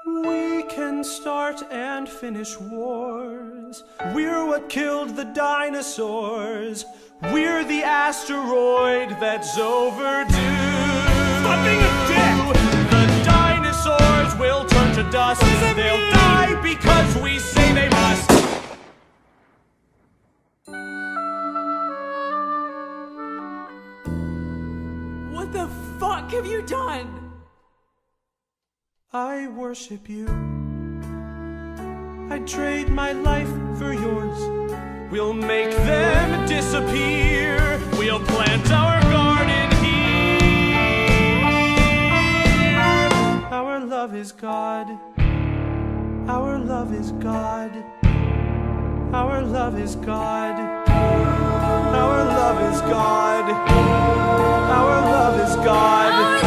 We can start and finish wars. We're what killed the dinosaurs. We're the asteroid that's overdue. Stop being a dick! The dinosaurs will turn to dust. They'll die because we say they must. What the fuck have you done? I worship you. I'd trade my life for yours. We'll make them disappear. We'll plant our garden here. Our love is God. Our love is God. Our love is God. Our love is God. Our love is God.